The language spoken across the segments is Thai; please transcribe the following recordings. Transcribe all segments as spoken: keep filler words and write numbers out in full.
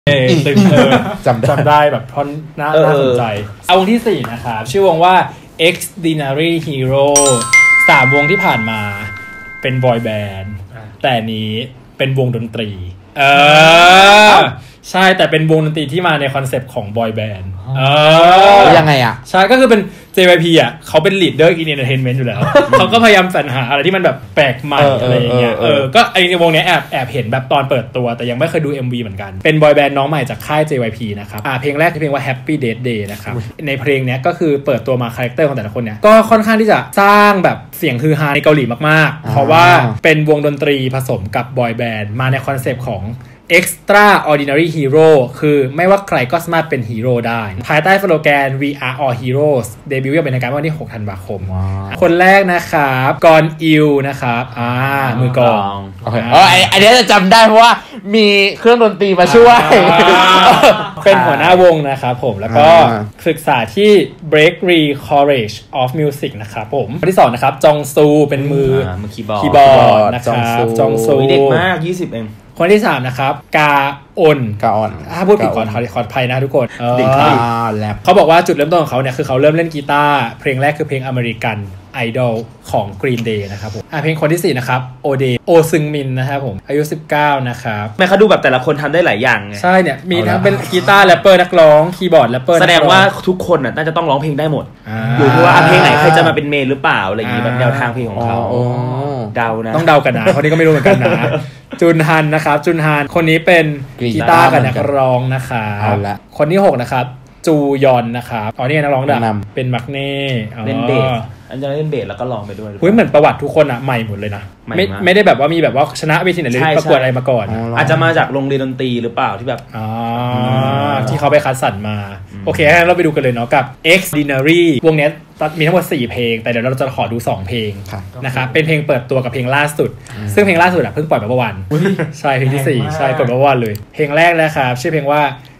ตึงเออจำจำได้แบบท่อนน่าสนใจเอาวงที่สี่นะครับชื่อวงว่า Extraordinary Hero สามวงที่ผ่านมาเป็นบอยแบนด์แต่นี้เป็นวงดนตรีเออใช่แต่เป็นวงดนตรีที่มาในคอนเซปต์ของบอยแบนด์เออยังไงอ่ะใช่ก็คือเป็น เจ วาย พี อ่ะเขาเป็น leader in entertainment อยู่แล้วเขาก็พยายามสรรหาอะไรที่มันแบบแปลกใหม่อะไรอย่างเงี้ยเออก็ไอ้วงเนี้ยแอบแอบเห็นแบบตอนเปิดตัวแต่ยังไม่เคยดู เอ็ม วี เหมือนกันเป็นบอยแบนด์น้องใหม่จากค่าย เจ วาย พี นะครับอ่าเพลงแรกคือเพลงว่า Happy Death Day นะครับในเพลงเนี้ยก็คือเปิดตัวมาคาแรคเตอร์ของแต่ละคนเนี้ยก็ค่อนข้างที่จะสร้างแบบเสียงฮือฮาในเกาหลีมากๆเพราะว่าเป็นวงดนตรีผสมกับบอยแบนด์มาในคอนเซปต์ของ Extraordinary Hero คือไม่ว่าใครก็สามารถเป็นฮีโร่ได้ภายใต้สโลแกน We Are All Heroes เดบิวต์อย่างเป็นทางการวันที่หกธันวาคมคนแรกนะครับกอนอิลนะครับอ่ามือกลองอ๋อไอเนี้ยจะจำได้เพราะว่ามีเครื่องดนตรีมาช่วยเป็นหัวหน้าวงนะครับผมแล้วก็ศึกษาที่ Breakry College of Music นะครับผมคนที่สองนะครับจองซูเป็นมือคีย์บอร์ดนะครับจองซูเด็กมากยี่สิบเองคนที่สามนะครับกาออนกาออนถ้าพูดผิดขอขออภัยนะทุกคนเด็กที่เขาบอกว่าจุดเริ่มต้นของเขาเนี่ยคือเขาเริ่มเล่นกีตาร์เพลงแรกคือเพลงอเมริกันไอดอลของ Green Day นะครับผมอ่ะเพลงคนที่สี่นะครับโอเดโอซึงมินนะครับผมอายุสิบเก้านะครับแม่เขาดูแบบแต่ละคนทำได้หลายอย่างไงใช่เนี่ยมีทั้งเป็นกีตาร์แรปเปอร์นักร้องคีย์บอร์ดแรปเปอร์แสดงว่าทุกคนน่ะน่าจะต้องร้องเพลงได้หมดอยู่ที่ว่าเพลงไหนใครจะมาเป็นเมนหรือเปล่าอะไรอย่างงี้แบบแนวทางเพลงของเขาเดานะต้องเดากันนะคนนี้ก็ไม่รู้เหมือนกันนะจุนฮันนะครับจุนฮันคนนี้เป็นกีตาร์กับนักร้องนะครับคนที่หกนะครับจูยอนนะครับอ๋อนี่นักร้องดังเป็นมักเน่เล่นเบสอันจะเล่นเบสแล้วก็ร้องไปด้วยเฮ้ยเหมือนประวัติทุกคนอะใหม่หมดเลยนะไม่ไม่ได้แบบว่ามีแบบว่าชนะเวทีไหนเลยประกวดอะไรมาก่อนอาจจะมาจากโรงเรียนดนตรีหรือเปล่าที่แบบอ๋อที่เขาไปคัดสรรมาโอเคงั้นเราไปดูกันเลยเนาะกับ Extraordinary วงนี้มีทั้งหมดสี่เพลงแต่เดี๋ยวเราจะขอดูสองเพลงนะครับเป็นเพลงเปิดตัวกับเพลงล่าสุดซึ่งเพลงล่าสุดอะเพิ่งปล่อยมาเมื่อวานใช่เพลงที่สี่ใช่ปล่อยเมื่อวานเลยเพลงแรกนะครับชื่อเพลงว่า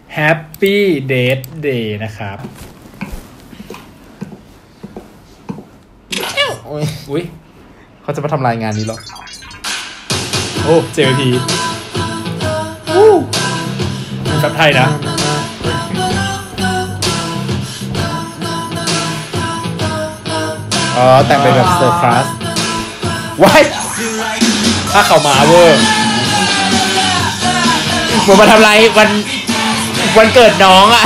Happy Death Day นะครับอุ้ยเขาจะมาทำรายงานนี้หรอโอ้เจลทีวู้แบบไทยนะอ๋อแต่งเป็นแบบเซอร์คลาสว้ายถ้าเขามาเวอร์ผมมาทำไรวันวันเกิดน้องอ่ะ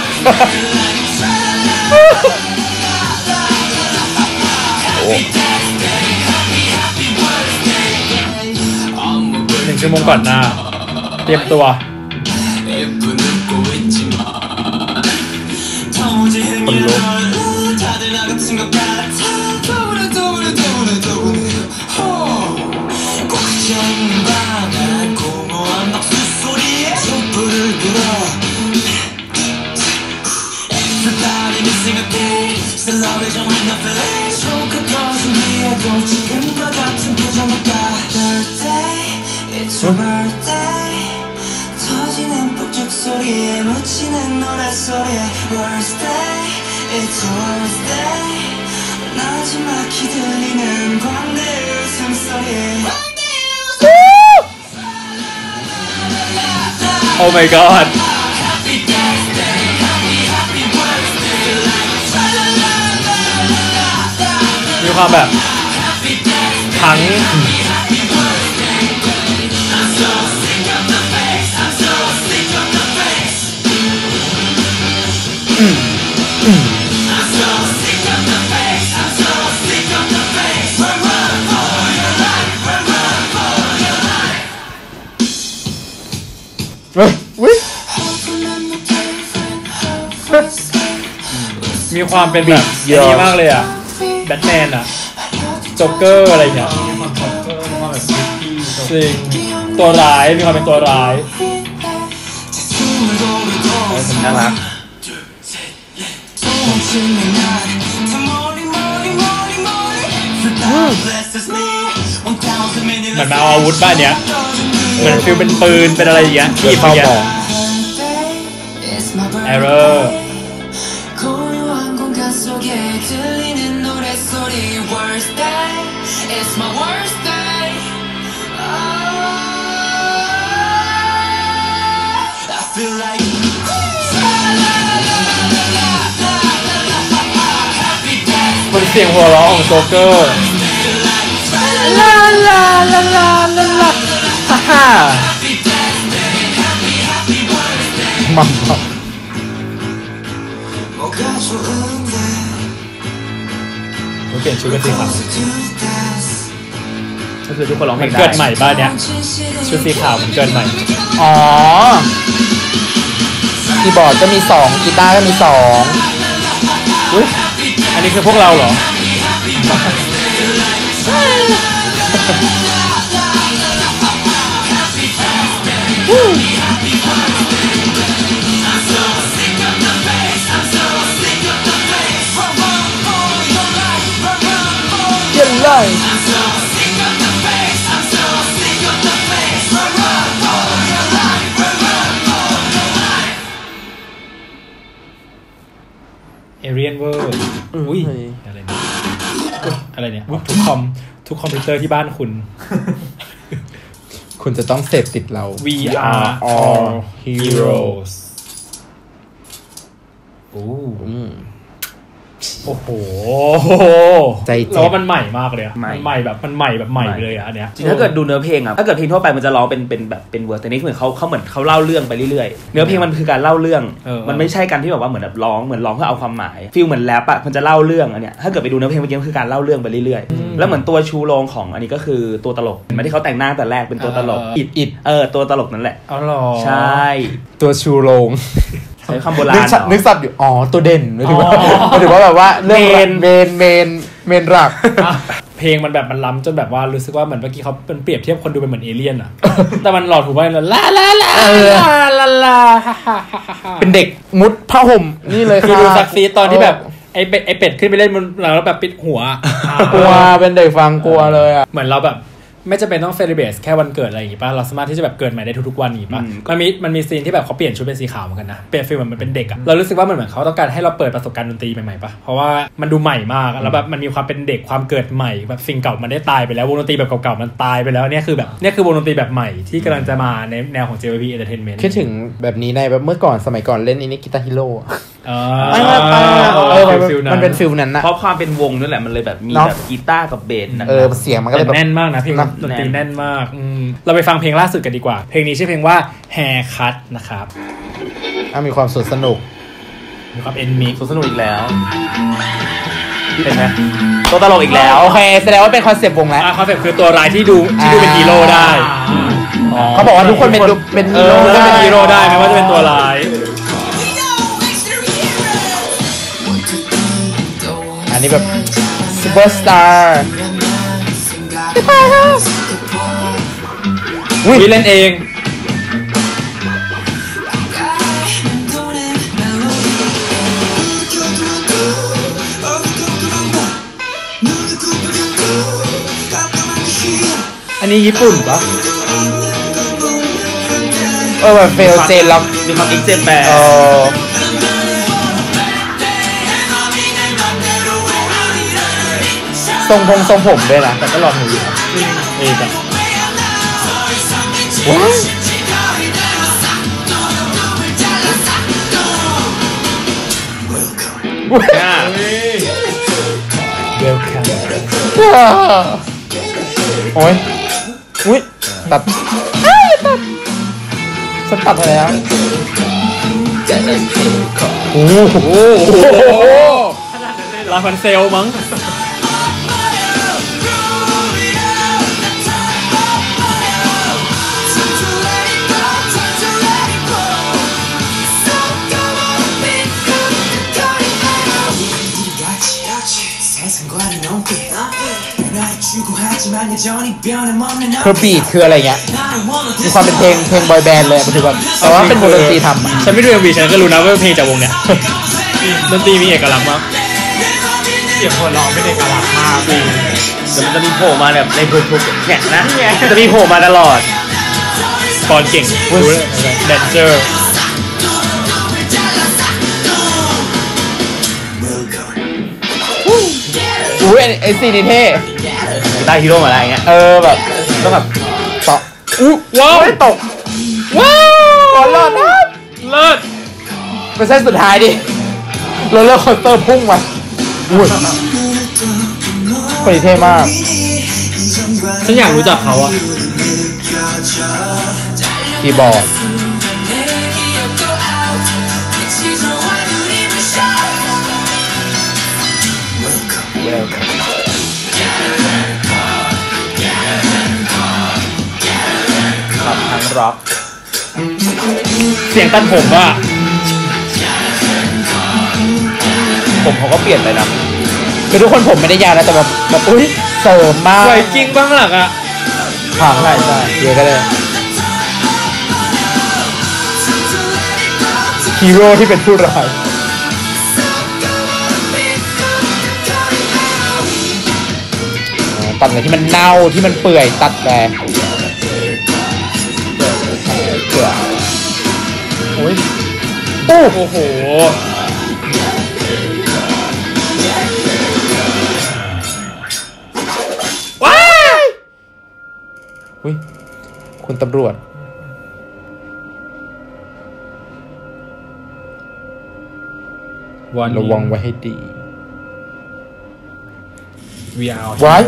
หนึ่งชั่วโมงก่อนหน้าเตรียมตัวคนลุกโอ้ my god มีความแบบทั้งมีความเป็นแบบดีมากเลยอ่ะแบทแมนอ่ะโจ๊กเกอร์อะไรเงี้ยจริงตัวร้ายมีความเป็นตัวร้ายน่ารักเหมือนมาเอาอาวุธบ้านเนี้ยเหมือนฟิลเป็นปืนเป็นอะไรอย่างเงี้ยที่เขาบอกเอเรอร์มันเสียงหัวเราะของโจ๊กเกอร์ลาลาลาลาลาลาฮ่าฮ่ามัมมัมเปลี่ยนชุดเป็นสีขาวก็คือทุกคนร้องเพลงได้เกิดใหม่บ้านเนี้ยชุดสีขาวมันเกิดใหม่อ๋อคีย์บอร์ดก็มีสองกีตาร์ก็มีสองอุ้ยอันนี้คือพวกเราเหรอเยี่ยมเลยเอเรียนเวอร์อุ้ยอะไรเนี่ยอะไรเนี่ยทุกคอมทุกคอมพิวเตอร์ที่บ้านคุณคุณจะต้องเสพติดเรา We are all heroes โอ้โอ้โหใจเจ็บแล้วมันใหม่มากเลยมันใหม่แบบมันใหม่แบบใหม่เลยอ่ะอันเนี้ยจริงถ้าเกิดดูเนื้อเพลงอ่ะถ้าเกิดเพลงทั่วไปมันจะร้องเป็นเป็นแบบเป็นเวอร์แต่นี่เหมือนเขาเขาเหมือนเขาเล่าเรื่องไปเรื่อยๆเนื้อเพลงมันคือการเล่าเรื่องมันไม่ใช่การที่แบบว่าเหมือนแบบร้องเหมือนร้องเพื่อเอาความหมายฟีลเหมือนแรปอ่ะมันจะเล่าเรื่องอันเนี้ยถ้าเกิดไปดูเนื้อเพลงเมื่อกี้มันคือการเล่าเรื่องไปเรื่อยๆแล้วเหมือนตัวชูโรงของอันนี้ก็คือตัวตลกเห็นไหมที่เขาแต่งหน้าแต่แรกเป็นตัวตลกอิดอิดเออตัวตลกนั่นแหละอ๋อหรอใช่ตัวชูโรงใช้คำโบราณนึกสับอยู่อ๋อตัวเด่นหมายถึงว่าหมายถึงว่าแบบว่าเรื่องเมนเมนเมนเมนหลักเพลงมันแบบมันล้ำจนแบบว่ารู้สึกว่าเหมือนเมื่อกี้เขาเป็นเปรียบเทียบคนดูเป็นเหมือนเอเลี่ยนอะแต่มันหลอดหูไปเลยลาลาลาลาลาเป็นเด็กมุดผ้าห่มนี่เลยคือดูซักซีตอนที่แบบไอ้ไอ้เป็ดขึ้นไปเล่นบนหลังแล้วแบบปิดหัวกลัวเป็นเด็กฟังกลัวเลยอะเหมือนเราแบบไม่จะเป็นต้องเซเลบเรตแค่วันเกิดอะไรอย่างงี้ป่ะเราสามารถที่จะแบบเกิดใหม่ได้ทุกๆวันอย่างงี้ป่ะมันมีมันมีซีนที่แบบเขาเปลี่ยนชุดเป็นสีขาวเหมือนกันนะเปลี่ยนฟีลเหมือนมันเป็นเด็กอะเรารู้สึกว่ามันเหมือนเขาต้องการให้เราเปิดประสบการณ์ดนตรีใหม่ๆป่ะเพราะว่ามันดูใหม่มากแล้วแบบมันมีความเป็นเด็กความเกิดใหม่แบบสิ่งเก่ามันได้ตายไปแล้ววงดนตรีแบบเก่าๆมันตายไปแล้วเนี่ยคือแบบเนี่ยคือวงดนตรีแบบใหม่ที่กำลังจะมาในแนวของ เจ วาย พี Entertainment คิดถึงแบบนี้ในแบบเมื่อก่อนสมัยก่อนเล่นอินิกิตาฮิโร่อ๋อเออมันเป็นฟิลนั้นนะเพราะความเป็นวงนั่นแหละมันเลยแบบมีแบบกีตาร์กับเบสเออเสียงมันก็เลยแบบแน่นมากนะเพลงดนตรีแน่นมากเราไปฟังเพลงล่าสุดกันดีกว่าเพลงนี้ชื่อเพลงว่า Haircut นะครับมีความสนุกมีความเอ็นมิกสนุกอีกแล้วเป็นไหมตัวตลกอีกแล้วโอเคแสดงว่าเป็นคอนเซปต์วงแล้วคอนเซปต์คือตัวร้ายที่ดูที่ดูเป็นฮีโร่ได้เขาบอกว่าทุกคนเป็นเป็นฮีโร่ได้เป็นฮีโร่ได้ไม่ว่าจะเป็นตัวร้ายอันนี้แบบซูเปอร์สตาร์วิเล่นเองอันนี้ญี่ปุ่นปะเออแบบเฟลเจนล็อกมีความอิกเจนแปดทรงผมทรงผมด้วยนะแต่ก็หล่อหูอยู่เองอะว้าวเวลคัมโอ้ยอุ้ยตัดตัดฉันตัดไปแล้วโอ้โหลาฟันเซลมั้งคือบีทคืออะไรเงี้ยมีความเป็นเพลงเพลงบอยแบนด์เลยมันคือแบบแต่ว่าเป็นวงดนตรีทำฉันไม่ดูเอ็มวีฉันก็รู้นะว่าเพลงจากวงเนี้ยดนตรีมีเอกลักษณ์มากเสียงคนร้องเป็นเอกลักษณ์มากจริงแต่มันจะมีโผล่มาแบบในทุกๆแข่งนะจะมีโผล่มาตลอดปอนเก่งแดนเจอร์อุ้ยไอซีนี่เท่ได้ฮีโร่มาอะไรเงี้ยเออแบบต้องแบบต่ออู้ว้าวไม่ตกว้าวหล่อนะเป็นเส้นสุดท้ายดิโรลเลอร์โคสเตอร์พุ่งมาอุ้ยคนนี้เท่มากฉันอยากรู้จักเขาอะคีย์บอร์ดขับทางร็อกเสียงตัดผมอะผมเขาก็เปลี่ยนไปนะคือทุกคนผมไม่ได้ยาวนะแต่แบบแบบอุ้ยเสริมมากไวกิ้งบ้างหลักอะผ่านใช่ใช่เยอะก็เลยฮีโร่ที่เป็นผู้ร้ายตัดอะไรที่มันเน่าที่มันเปื่อยตัดไปเปื่อยโอ้ยโอ้โหว้ายอุ้ยคุณตำรวจระวังไว้ให้ดีวี อาร์ว้าย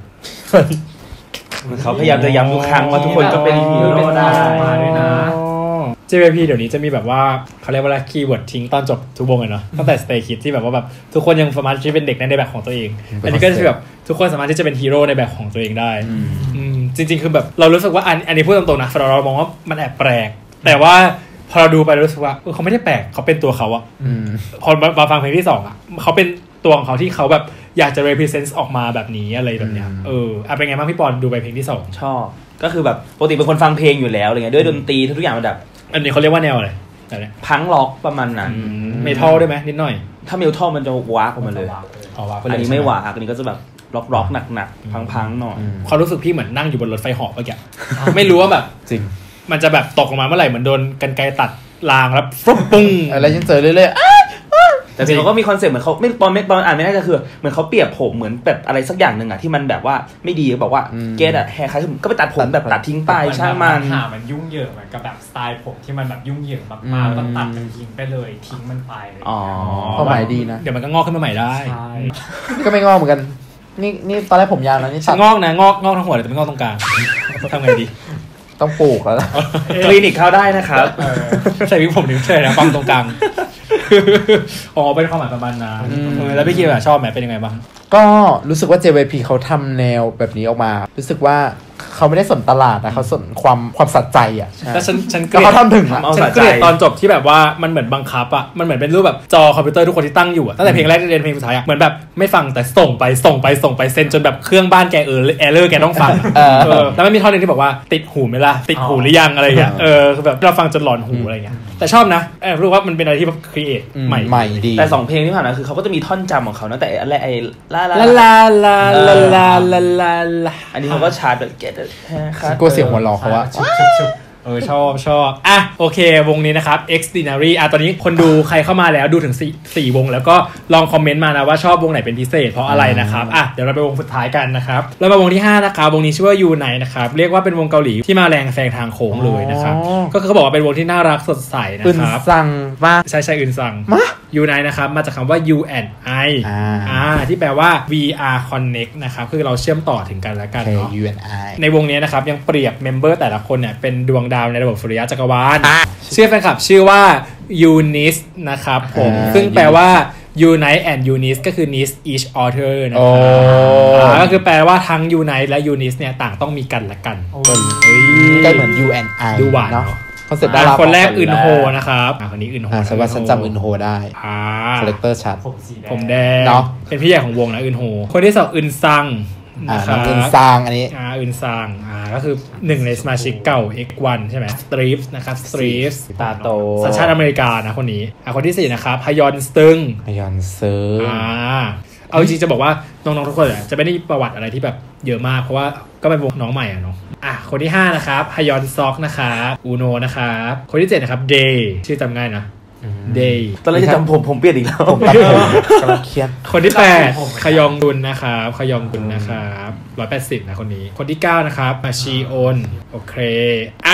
เขาพยายามจะย้ำทุกครั้งว่าทุกคนก็เป็นฮีโร่ได้มาด้วยนะ เจ วาย พี เดี๋ยวนี้จะมีแบบว่าเขาเรียกว่าคีย์เวิร์ดทิ้งตอนจบทุกวงเลยเนาะตั้งแต่ Stay Kids ที่แบบว่าแบบทุกคนยังสามารถที่จะเป็นเด็กในแบบของตัวเองอันนี้ก็จะแบบทุกคนสามารถที่จะเป็นฮีโร่ในแบบของตัวเองได้จริงๆคือแบบเรารู้สึกว่าอันอันนี้พูดตรงๆนะเราเรามองว่ามันแอบแปลกแต่ว่าพอเราดูไปรู้สึกว่าเขาไม่ได้แปลกเขาเป็นตัวเขาอะพอมาฟังเพลงที่สองอะเขาเป็นตัวของเขาที่เขาแบบอยากจะ represent ออกมาแบบนี้อะไรแบบเนี้ยเอออ่ะเป็นไงบ้างพี่ปอนดูไปเพลงที่สองชอบก็คือแบบปกติเป็นคนฟังเพลงอยู่แล้วอะไรเงี้ยด้วยดนตรีทุกอย่างมันแบบอันนี้เขาเรียกว่าแนวอะไรพังล็อกประมาณนั้นเมทัลได้ไหมนิดหน่อยถ้าเมทัลมันจะวากออกมาเลยอันนี้ไม่วากอันนี้ก็จะแบบล็อกล็อกหนักๆพังๆหน่อยเขารู้สึกพี่เหมือนนั่งอยู่บนรถไฟเหาะเมื่อกี้ไม่รู้ว่าแบบจริงมันจะแบบตกลงมาเมื่อไหร่เหมือนโดนกรรไกรตัดรางแล้วฟลุ๊ปปุ้งอะไรฉันเจอเรื่อยๆแต่จริงเขาก็มีคอนเซ็ปต์เหมือนเขาไม่ตอนไม่ตอนอ่านไม่ได้ก็คือเหมือนเขาเปรียบผมเหมือนแบบอะไรสักอย่างหนึ่งอะที่มันแบบว่าไม่ดีบอกว่าเกตอะแฮร์คัทก็ไปตัดผมแบบตัดทิ้งไปช่างมันหามันยุ่งเหยิงเหมือนกับแบบสไตล์ผมที่มันแบบยุ่งเหยิงมากๆแล้วก็ตัดมันทิ้งไปเลยทิ้งมันไปอ๋อความหมายดีนะเดี๋ยวมันก็งอกขึ้นมาใหม่ได้ใช่ก็ไม่งอกเหมือนกันนี่นี่ตอนแรกผมยาวแล้วนี่งอกนะงอกงอกทั้งหัวเลยแต่ไม่งอกตรงกลางทำไงดีต้องปลูกแล้วคลินิกเข้าได้นะครับใส่วิกผมนิ้วเฉยนะฟังตรงกลางอ๋อเป็นความหมายประมาณนั้นแล้วพี่คิวชอบไหมเป็นยังไงบ้างก็รู้สึกว่า เจ วาย พี เขาทำแนวแบบนี้ออกมารู้สึกว่าเขาไม่ได้สนตลาดนะเขาสนความความสัจใจอ่ะแล้วฉันฉันก็เขาทำถึงฉันเกลียดตอนจบที่แบบว่ามันเหมือนบังคับอ่ะมันเหมือนเป็นรูปแบบจอคอมพิวเตอร์ทุกคนที่ตั้งอยู่อ่ะตั้งแต่เพลงแรกจนเพลงสุดท้ายอ่ะเหมือนแบบไม่ฟังแต่ส่งไปส่งไปส่งไปเซ็นจนแบบเครื่องบ้านแกเออแอร์เลอร์แกต้องฟังเออแล้วมันมีท่อนนึงที่บอกว่าติดหูไหมล่ะติดหูหรือยังอะไรอย่างเงี้ยเออคือแบบเราฟังจนหลอนหูอะไรอย่างเงี้ยแต่ชอบนะเออรู้ว่ามันเป็นอะไรที่แบบครีเอทใหม่ใหม่ดีแต่สองเพลงที่ผ่านมาคือเขาก็จะมีท่อนจำของเขานะแต่อะไรไอ้ลาลาลาลาลาลาลาลาลาอันนี้เขาก็ชาร์จแบบเก็ตกลัวเสียงหัวเราะเขาว่าเออชอบชอบอ่ะโอเควงนี้นะครับ Extraordinary อ่ะตอนนี้คนดูใครเข้ามาแล้วดูถึงสี่ สี่วงแล้วก็ลองคอมเมนต์มานะว่าชอบวงไหนเป็นพิเศษเพราะอะไรนะครับอ่ะเดี๋ยวเราไปวงสุดท้ายกันนะครับแล้วมาวงที่ห้านะครับวงนี้ชื่อว่า U-Night นะครับเรียกว่าเป็นวงเกาหลีที่มาแรงแซงทางโค้งเลยนะครับก็คือเขาบอกว่าเป็นวงที่น่ารักสดใสนะครับอึนซังมาใช่ใช่อึนซังมา U-Night นะครับมาจากคำว่า U and I อ่าที่แปลว่า we are connect นะครับคือเราเชื่อมต่อถึงกันและกันเนาะ U and I ในวงนี้นะครับยังเปรียบเมมเบอร์แต่ละคนเนี่ยเป็นดวงดาวในระบบสุริยะจักรวาลชื่อแฟนคลับชื่อว่า Eunice นะครับผมซึ่งแปลว่า Unite and Eunice ก็คือ Need each other นะครับก็คือแปลว่าทั้ง Unite และ Eunice เนี่ยต่างต้องมีกันและกันก็เหมือน U and I ดูหวานเนาะเขาเสร็จได้คนแรกอึนโฮนะครับคนนี้อึนโฮสวัสดิ์ฉันจำอึนโฮได้คาแรคเตอร์ชัดผมแดงเนาะเป็นพี่ใหญ่ของวงนะอึนโฮคนที่สองอึนซังนะครับอึนซางอันนี้อ่าอึนซางอ่าก็คือหนึ่งในสมาชิกเก่า เอ็กซ์ วัน ใช่ไหมสตรีฟนะครับสตรีฟตาโตสัญชาติอเมริกานะคนนี้อ่าคนที่สี่นะครับฮยอนซึงฮยอนซึงอ่าเอาจริงๆจะบอกว่าน้องๆทุกคนอ่ะจะไม่ได้ประวัติอะไรที่แบบเยอะมากเพราะว่าก็เป็นวงน้องใหม่อ่ะเนาะอ่ะคนที่ห้านะครับฮยอนซอกนะครับอูโนนะครับคนที่เจ็ดนะครับเดย์ชื่อจำง่ายนะเดย์ตอนแรกจะจำผมผมเปลี่ยนอีกแล้วผมตัดผมกำลังเครียดคนที่แปดขยองดุนนะครับขยองดุนนะครับร้อยแปดสิบนะคนนี้คนที่เก้านะครับมาชีโอนโอเคอ่ะ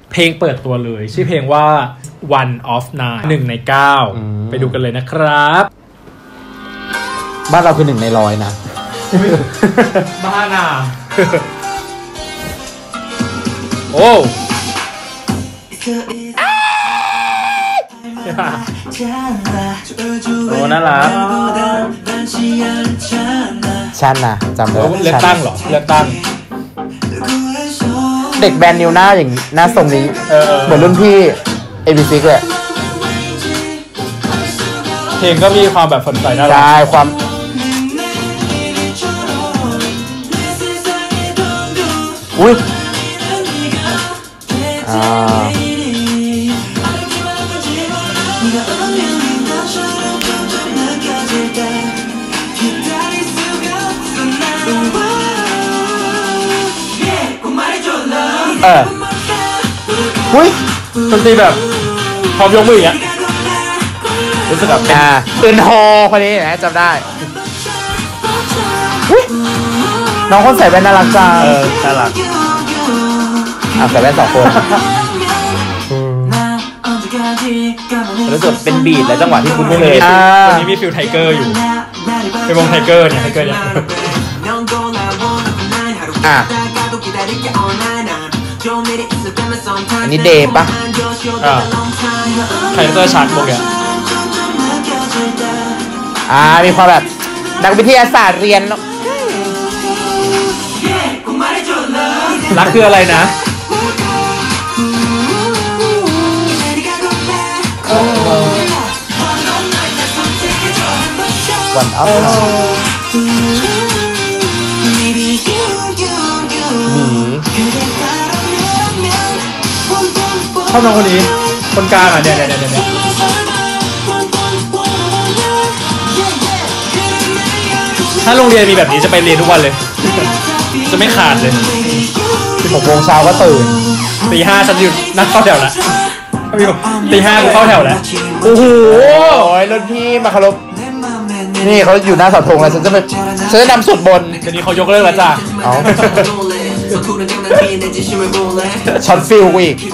เพลงเปิดตัวเลยชื่อเพลงว่า one of nine หนึ่งในเก้าไปดูกันเลยนะครับบ้านเราคือหนึ่งในร้อยนะบ้าน่ะโอ้โอ้น่ารักชันนะจำได้เลือกตั้งเหรอเลือกตั้งเด็กแบรนด์นิวหน้าอย่างหน้าทรงนี้เหมือนรุ่นพี่ เอ บี ซี เลยเพลงก็มีความแบบสนใจน่ารักใช่ความอุ้ยอ่าเอออุ้ยดนตรีแบบพร้อมยกมืออย่างเงี้ยรู้สึกแบบอ่าอึนโฮคนนี้นะจำได้น้องคนใส่แว่นน่ารักจังเออน่ารักอ่ะใส่แว่นสองคนรู้สึกเป็นบีทและจังหวะที่คุ้นเคยวันนี้มีฟิลไทเกอร์อยู่เป็นวงไทเกอร์เนี่ยไทเกอร์เนี่ยอ่ะอันนี้เดย์ปะอ่าไทเกอร์ชาร์จวงเนี่ยอ่ามีความแบบนักวิทยาศาสตร์เรียนรักคืออะไรนะวันอัพหชอบน้องคนนี้คนกลางอ่ะเนี่ยเนี่ยเนี่ยเนี่ยถ้าโรงเรียนมีแบบนี้จะไปเรียนทุกวันเลยจะไม่ขาดเลยสิบหกโมงเช้าก็ตื่นตีห้าฉันหยุดนั่งเข้าแถวแล้วตีห้ากูเข้าแถวแล้วโอ้โหรุ่นพี่มาเคารพนี่เขาอยู่หน้าเสาธงแล้วฉันจะไปฉันจะนำสวดบนเดี๋ยวนี้เขายกเลิกแล้วจ้ะเอาช็อตฟิลกูอีก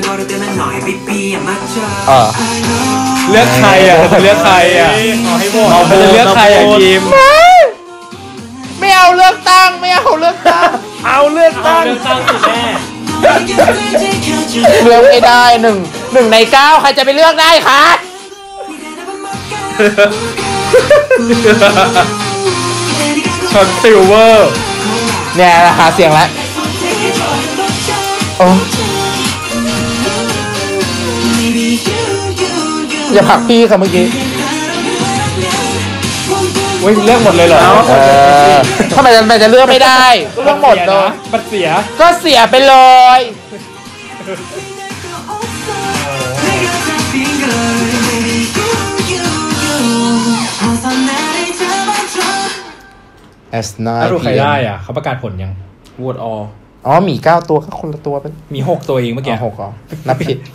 เออเลือกใครอ่ะเลือกใครอ่ะเอาไปเลือกใครอ่ะทีมไม่เอาเลือกตั้งไม่เอาเลือกตั้งเอาเลือกตั้งเลือกตั้งสิแม่เลือกไม่ได้หนึ่งหนึ่งในเก้าใครจะไปเลือกได้คะช็อตซิลเวอร์เนี่ยราคาเสียงแล้วโอ้อย่าผลักพี่ค่ะเมื่อกี้เว้ยเลือกหมดเลยเหรอเออทำไมมันจะเลือกไม่ได้เลือกหมดเลยมันเสียก็เสียไปเลยแอสนาถ้าดูใครได้อ่ะเขาประกาศผลยังโหวตอออ๋อหมีเก้าตัวก็คนละตัวเป็นมีหกตัวเองเมื่อกี้หกอ๋อนับผิด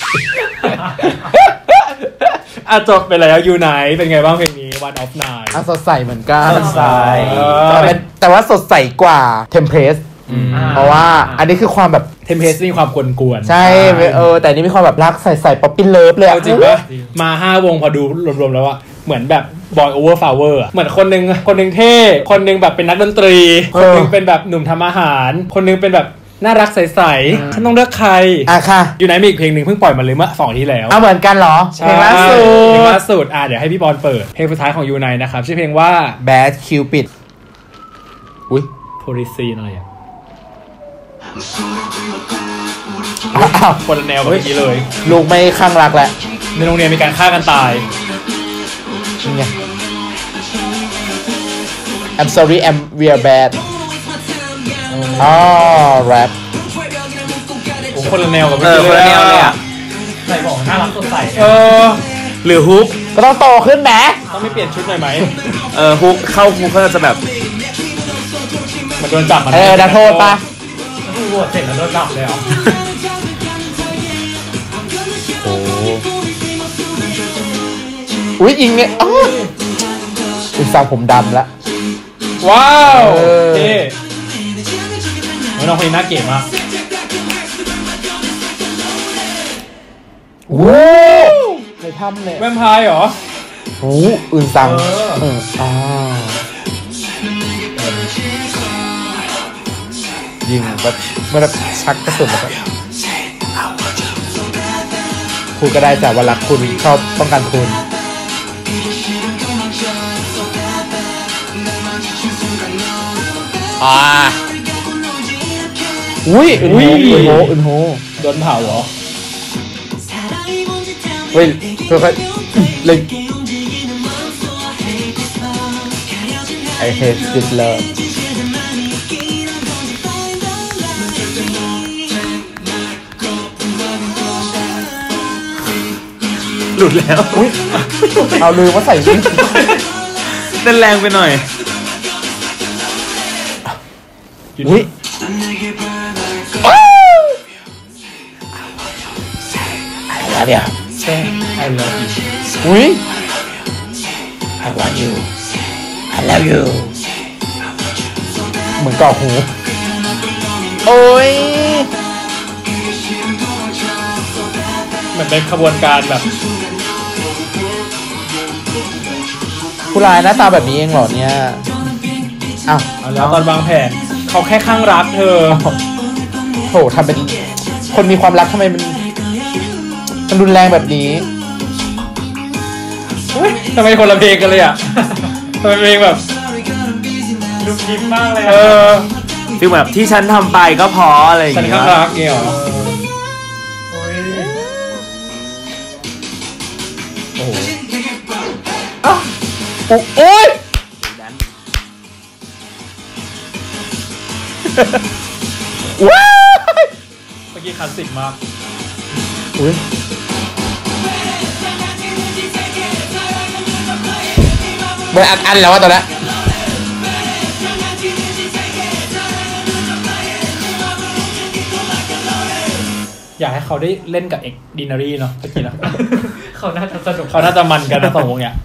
อ่ะจบไปแล้วยูไนท์เป็นไงบ้างเพลงนี้ One of Nine อ่ะสดใสเหมือนกันสดใสแต่แต่ว่าสดใสกว่า Tempest เพราะว่าอันนี้คือความแบบ Tempest มีความกวนๆใช่เออแต่นี่มีความแบบรักใส่ๆป๊อปปี้เลิฟเลยจริงป่ะมาห้าวงพอดูรวมๆแล้วอ่ะเหมือนแบบ Boy Over Flower อ่ะเหมือนคนนึงคนนึงเท่คนนึงแบบเป็นนักดนตรีคนนึงเป็นแบบหนุ่มทำอาหารคนนึงเป็นแบบน่ารักใสๆฉันต้องเลือกใครอ่ะค่ะอยู่ไหนมีอีกเพลงหนึ่งเพิ่งปล่อยมาเลยเมื่อสองอาทิตย์แล้วอ่ะเหมือนกันเหรอเพลงล่าสุดเพลงล่าสุดอ่ะเดี๋ยวให้พี่บอลเปิดเพลงสุดท้ายของยูไนนะครับชื่อเพลงว่า Bad Cupid อุ้ย Policy อะไรอ่ะคนละแนวกับเมื่อกี้เลยลูกไม่ข้างรักแล้วในโรงเรียนมีการฆ่ากันตายนี่ไง I'm sorry I'm we are bad อ๋อแรปโอ้คนละแนวกับเมื่อกี้เลยอ่ะใส่บอกน่ารักสดใสเออหรือฮุกก็ต้องโตขึ้นแหมต้องไม่เปลี่ยนชุดหน่อยไหมเออฮุกเข้าฮุกก็จะแบบมันโดนจับมันเออดักโทษปะโหวตเสร็จแล้วโดนจับเลยอ่ะโอ้อุ้ยอิงเนี่ยอ๋ออิงสาวผมดำแล้วว้าวเท่น้องคนนี้น่าเก๋มากโอ้ในถ้ำเลยแวมไพร์เหรอโอ้อื่นตังเอออ่ายิงแบบเมื่อชักกระสุนแบบคุณก็ได้แต่ว่ารักคุณชอบป้องกันคุณอ่าอุ้ยอึนโหอึนโหอึนโหโดนเผาเหรอเฮ้ยค่อยๆเลย I hate this love หลุดแล้วอุ้ยเอาลืมว่าใส่วิ่งเต้นแรงไปหน่อยอุ้ยอะไรเนี่ยใช่ I love you อุ้ย I love you I love you เหมือนเกาะหูโอ้ยเหมือนเป็นขบวนการแบบผู้ร้ายหน้าตาแบบนี้เองเหรอเนี่ยอ้าวแล้วตอนวางแผนเขาแค่ข้างรักเธอโถทำเป็นคนมีความรักทำไมมันมันรุนแรงแบบนี้ทำไมคนละเพลงกันเลยอ่ะทำไมเพลงแบบดูยิ้มมากเลยเออฟีลแบบที่ฉันทำไปก็พออะไรอย่างเงี้ยฉันข้างรักเงี้ยหรอโอ้โหโอ้ยว้าเมื่อกี้คลาสสิกมากอุ้ยเบอร์อันอันแล้วว่าตอนนี้อยากให้เขาได้เล่นกับเอ็กดินารีเนาะเมื่อกี้นะเขาน่าจะสนุกเขาน่าจะมันกันนะสองวงเนี่ย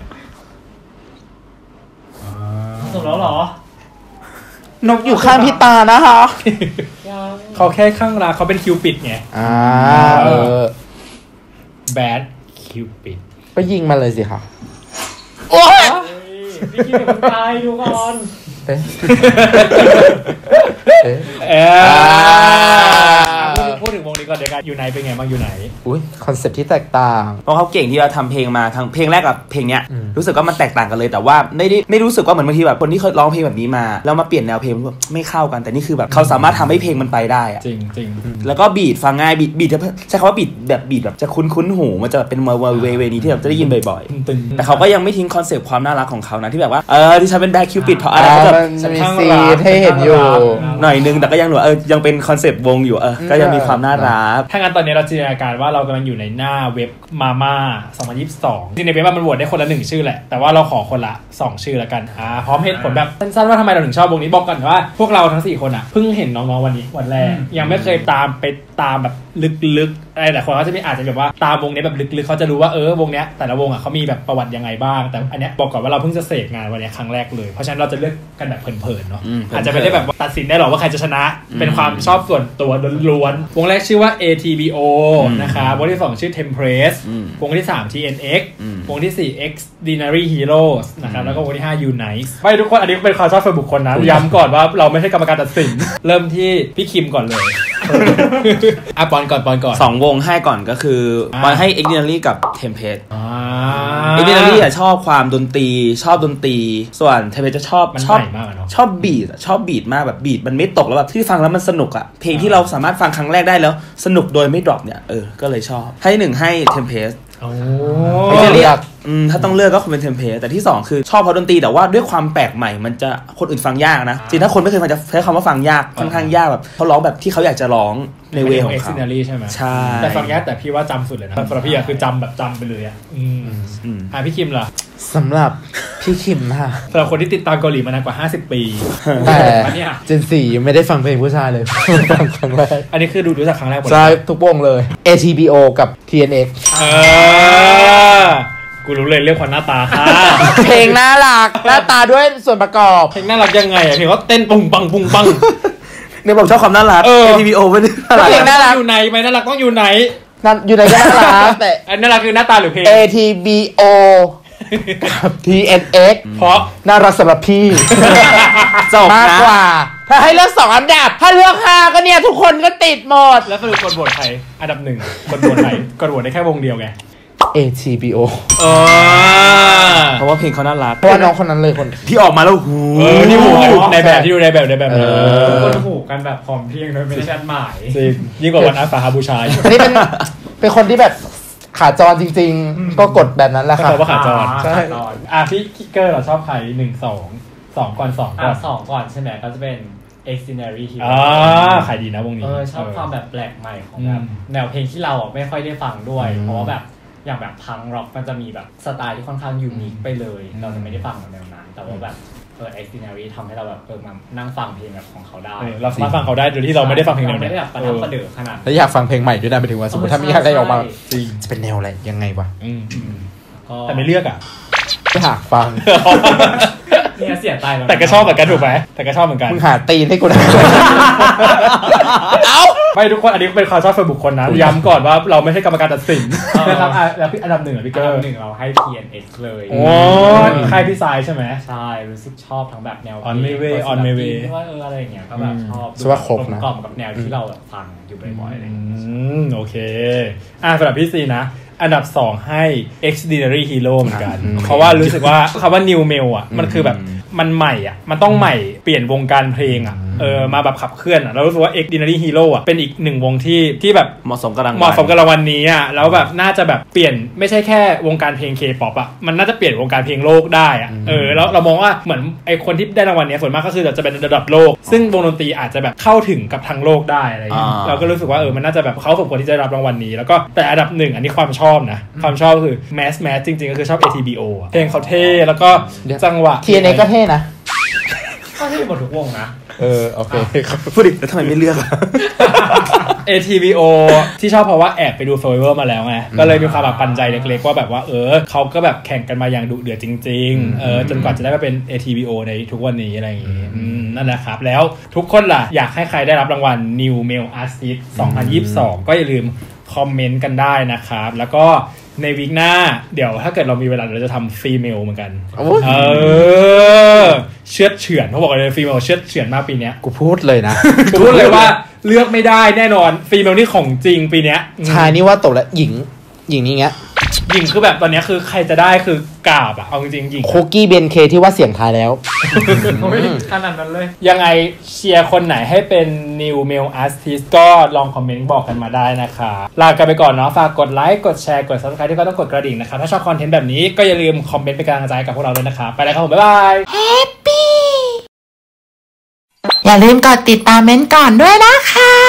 สนุกแล้วเหรอนกอยู่ข้างพี่ตานะคะเขาแค่ข้างรักเขาเป็นคิวปิดไงอ่าเออแบดคิวปิดก็ยิงมาเลยสิค่ะโอ้ยพี่คิดว่าตายดูก่อนเอ๊ะเอ๊ะพูดถึงวงนี้ก่อนเดี๋ยวกันอยู่ไหนเป็นไงบ้างอยู่ไหนอุ้ยคอนเซ็ปต์ที่แตกต่างเพราะเขาเก่งที่เราทำเพลงมาทั้งเพลงแรกกับเพลงเนี้ยรู้สึกว่ามันแตกต่างกันเลยแต่ว่าไม่ได้ไม่รู้สึกว่าเหมือนบางทีแบบคนที่เขาร้องเพลงแบบนี้มาแล้วมาเปลี่ยนแนวเพลงแบบไม่เข้ากันแต่นี่คือแบบเขาสามารถทำให้เพลงมันไปได้อะจริงจริงแล้วก็บีทฟังง่ายบีทบีทจะใช้คำว่าบีทแบบบีทแบบจะคุ้นคุ้นหูมันจะเป็นเวเวเวนี้ที่เราจะได้ยินบ่อยๆแต่เขาก็ยังไม่ทิ้งคอนเซ็ปต์ความน่ารักของเขานะที่แบบว่าเออที่ฉันเป็นแบ็คคิวปิดเพราะอะไรก็แบบมีซีนให้เห็นอยู่หน่อยนึงแต่ก็ยังหนูเออยังเป็นคอนเซ็ปต์วงอยู่เออก็ยังมีความน่ารักถ้างั้นตอนนี้เราจินตนาการว่าเรากำลังอยู่ในหน้าเว็บมาม่าสองพันยี่สิบสองจริงในเว็บมันโหวตได้คนละหนึ่งชื่อแหละแต่ว่าเราขอคนละสองชื่อละกันอ่าพร้อมเหตุผลแบบสั้นๆว่าทำไมเราถึงชอบวงนี้บอกกันว่าพวกเราทั้งสี่คนอ่ะเพิ่งเห็นน้องๆวันนี้วันแรกยังไม่เคยตามไปตามแบบลึกๆอะไรแต่คนเขาจะมีอาจจะแบบว่าตามวงนี้แบบลึกๆเขาจะรู้ว่าเออวงเนี้ยแต่ละวงอ่ะเขามีแบบประวัติยังไงบ้างแต่อันเนี้ยบอกก่อนว่าเราเพิ่งจะเสพงานวันนี้ครั้งแรกเลยเพราะฉะนั้นเราจะเลือกกันแบบเพลินๆเนาะอาจจะไม่ได้แบบตัดสินได้หรอกว่าใครจะชนะเป็นความชอบส่วนตัวล้วนๆวงแรกชื่อว่า เอ ที บี โอ นะครับวงที่สองชื่อ Tempress วงที่สาม ที เอ็น เอ็กซ์ วงที่สี่ Extraordinary Heroes นะครับแล้วก็วงที่ห้า Unite ไม่ทุกคนอันนี้เป็นความชอบส่วนบุคคลนะย้ำก่อนว่าเราไม่ใช่กรรมการตัดสินเริ่มที่พี่คิมก่อนเลยอ่ะปอนก่อนปอนก่อนสองวงให้ก่อนก็คือปอนให้ Extraordinary กับ Tempest Extraordinary อ่ะชอบความดนตรีชอบดนตรีส่วน Tempest จะชอบชอบชอบบีทชอบบีทมากแบบบีทมันไม่ตกแล้วแบบที่ฟังแล้วมันสนุกอ่ะเพลงที่เราสามารถฟังครั้งแรกได้แล้วสนุกโดยไม่ดรอปเนี่ยเออก็เลยชอบให้หนึ่งให้ Tempest โอ้ยเรียกอืมถ้าต้องเลือกก็คงเป็น Tempest แต่ที่สองคือชอบเพราะดนตรีแต่ว่าด้วยความแปลกใหม่มันจะคนอื่นฟังยากนะจริงถ้าคนไม่เคยฟังจะใช้คำว่าฟังยากค่อนข้างยากแบบเขาร้องแบบที่เขาอยากจะร้องในเวของเขา Extraordinary ใช่ไหมใช่แต่ฟังยากแต่พี่ว่าจำสุดเลยนะสำหรับพี่อะคือจำแบบจำไปเลยอะอืมอ่ะพี่คิมล่ะสำหรับพี่คิมค่ะสำหรับคนที่ติดตามเกาหลีมานานกว่าห้าสิบปีแต่เจนสี่ยังไม่ได้ฟังเพลงผู้ชายเลยฟังครั้งแรกอันนี้คือดูรู้จักครั้งแรกหมดใช่ทุกวงเลย เอ ที บี โอ กับ ที เอ็น เอ็กซ์เออกูรู้เลยเรื่องความหน้าตาค่ะเพลงน่ารักหน้าตาด้วยส่วนประกอบเพลงน่ารักยังไงอ่ะเพลงเขาเต้นปุ้งปังปุ้งปังเนี่ยผมชอบความน่ารัก เอ ที บี โอ ไม่ได้น่ารักเพลงน่ารักอยู่ไหนไหมน่ารักต้องอยู่ไหนนั่นอยู่ในก็น่ารักแต่อันน่ารักคือหน้าตาหรือเพลงเอ ที บี โอ กับ ที เอ็น เอ็กซ์เพราะน่ารักสำหรับพี่จบนะมากกว่าถ้าให้เลือกสองอันดับถ้าเลือกห้าก็เนี่ยทุกคนก็ติดหมดแล้วสรุปคนโหวตใครอันดับหนึ่งคนโหวตใครคนโหวตได้แค่วงเดียวไงเอ ที บี โออ๋อเพราะว่าเพลงเขาน่ารักเพราะว่าน้องคนนั้นเลยคนที่ออกมาแล้วหูเออที่หูในแบบที่ดูในแบบในแบบคนหูกันแบบพร้อมเพลงโดยไม่ได้ชัดหมายจริงยิ่งกว่าวันอาสาฬหบูชาอันนี้เป็นเป็นคนที่แบบขาจรจริงๆก็กดแบบนั้นแหละครับว่าขาจรใช่อ่ะพี่คิกเกอร์เราชอบใครหนึ่งสองสองก่อนสองก่อนสองก่อนใช่ไหมก็จะเป็น Extraordinary Hero อ่าขายดีนะวงนี้เออชอบความแบบแปลกใหม่ของแบบแนวเพลงที่เราอ่ะไม่ค่อยได้ฟังด้วยเพราะว่าแบบอย่างแบบพังร็อกมันจะมีแบบสไตล์ที่ค่อนข้างยูนิคไปเลยเราจะไม่ได้ฟังแบบแนวนั้นแต่ว่าแบบเออ Extraordinary ทำให้เราแบบเออมานั่งฟังเพลงแบบของเขาได้เราสามารถฟังเขาได้โดยที่เราไม่ได้ฟังเพลงแนวนี้ไม่ได้แบบประทับประเดิมขนาดแล้วอยากฟังเพลงใหม่ด้วยนะไปถึงว่าสมมติถ้ามีอะไรออกมาจะเป็นแนวอะไรยังไงวะแต่ไม่เลือกอ่ะอยากฟังเนี่ยเสียใจแล้วแต่ก็ชอบเหมือนกันถูกไหมแต่ก็ชอบเหมือนกันมึงหาตีนให้กูนะเอ้าไม่ทุกคนอันนี้เป็นความชอบส่วนบุคคลนะย้ำก่อนว่าเราไม่ใช่กรรมการตัดสินนะครับแล้วพี่อันดับหนึ่งอ่ะพี่เกอร์หนึ่งเราให้ ที เอ็น เอ็กซ์ เลยโอ้ค่ายพี่ทรายใช่ไหมใช่รู้สึกชอบทั้งแบบแนว On My Way On My Way ว่าเอออะไรอย่างเงี้ยก็แบบชอบว่าครบนะกล่อมกับแนวที่เราแบบฟังอยู่บ่อยๆอะไรอย่างเงี้ยโอเคอ่ะสำหรับพี่ซีนะอันดับสองให้ Extraordinary Hero เหมือนกันเพราะว่ารู้สึกว่าคำว่า New Male อ่ะมันคือแบบมันใหม่อ่ะมันต้องใหม่เปลี่ยนวงการเพลงอ่ะเออมาแบบขับเคลื่อนอ่ะเรารู้สึกว่า Extraordinary Hero อ่ะเป็นอีกหนึ่งวงที่ที่แบบเหมาะสมกับรางวัลเหมาะสมกับรางวัลนี้อ่ะแล้วแบบน่าจะแบบเปลี่ยนไม่ใช่แค่วงการเพลง K-pop อ่ะมันน่าจะเปลี่ยนวงการเพลงโลกได้อ่ะเออแล้วเรามองว่าเหมือนไอคนที่ได้รางวัลนี้ส่วนมากก็คือจะเป็นระดับโลกซึ่งวงดนตรีอาจจะแบบเข้าถึงกับทางโลกได้อะไรอย่างเงี้ยเราก็รู้สึกว่าเออมันน่าจะแบบเขาสมควรที่จะรับรางวัลนี้แล้วก็แต่อันดับหนึ่งอันนี้ความชอบนะความชอบคือ Mass Mass จริงๆก็คือชอบ เอ ที บี โอ เพลงเขาเท่แล้วก็จังหวะที เอ็น เอ็กซ์ ก็เท่นะก็เท่หมดทุกวงนะเออโอเคพูดดิแล้วทำไมไม่เลือกเอ ที บี โอ ที่ชอบเพราะว่าแอบไปดู Survivor มาแล้วไงก็เลยมีความแบบปันใจเล็กๆว่าแบบว่าเออเขาก็แบบแข่งกันมาอย่างดุเดือดจริงๆเออจนกว่าจะได้มาเป็น เอ ที บี โอ ในทุกวันนี้อะไรอย่างงี้นั่นแหละครับแล้วทุกคนล่ะอยากให้ใครได้รับรางวัล New Male Artist สองพันยี่สิบสองก็อย่าลืมคอมเมนต์กันได้นะครับแล้วก็ในวีคหน้าเดี๋ยวถ้าเกิดเรามีเวลาเราจะทำฟีเมลเหมือนกันเออเชือดเฉือนเขาบอกเลยฟีเมลเชือดเฉือนมากปีนี้กูพูดเลยนะกูพูดเลยว่าเลือกไม่ได้แน่นอนฟีเมลนี่ของจริงปีนี้ชายนี่ว่าตกแล้วหญิงหญิงนี่เงี้ยหญิงคือแบบตอนนี้คือใครจะได้คือกาบอะเอาจริงๆหญิงคุกกี้เบนเคที่ว่าเสียงทายแล้วขนาดนั้นเลยยังไงเชียร์คนไหนให้เป็น New Male Artist ก็ลองคอมเมนต์บอกกันมาได้นะคะลากันไปก่อนเนาะฝากกดไลค์กดแชร์กด Subscribe ที่ก็ต้องกดกระดิ่งนะคะถ้าชอบคอนเทนต์แบบนี้ก็อย่าลืมคอมเมนต์เป็นกำลังใจกับพวกเราด้วยนะคะไปแล้วครับผมบ๊ายบาย Happy อย่าลืมกดติดตามเม้นก่อนด้วยนะคะ